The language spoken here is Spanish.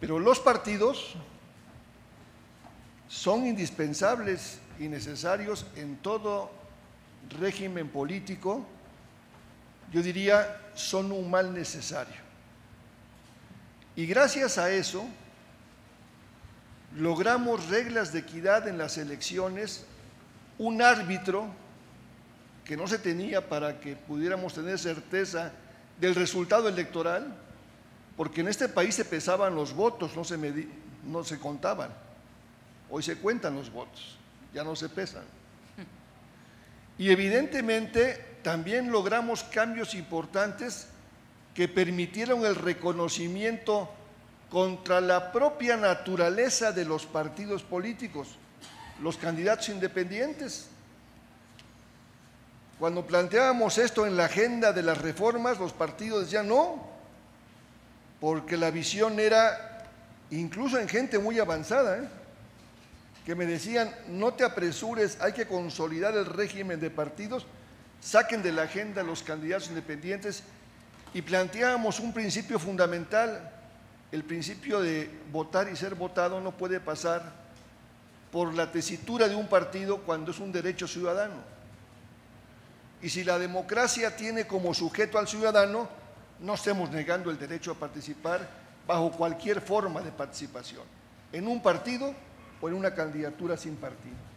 Pero los partidos son indispensables y necesarios en todo régimen político. Yo diría, son un mal necesario. Y gracias a eso logramos reglas de equidad en las elecciones, un árbitro que no se tenía para que pudiéramos tener certeza del resultado electoral, porque en este país se pesaban los votos, no se contaban. Hoy se cuentan los votos, ya no se pesan. Y evidentemente también logramos cambios importantes que permitieron el reconocimiento contra la propia naturaleza de los partidos políticos, los candidatos independientes. Cuando planteábamos esto en la agenda de las reformas, los partidos decían no, porque la visión era, incluso en gente muy avanzada, que me decían, no te apresures, hay que consolidar el régimen de partidos, saquen de la agenda los candidatos independientes, y planteábamos un principio fundamental, el principio de votar y ser votado no puede pasar por la tesitura de un partido cuando es un derecho ciudadano. Y si la democracia tiene como sujeto al ciudadano, no estemos negando el derecho a participar bajo cualquier forma de participación, en un partido o en una candidatura sin partido.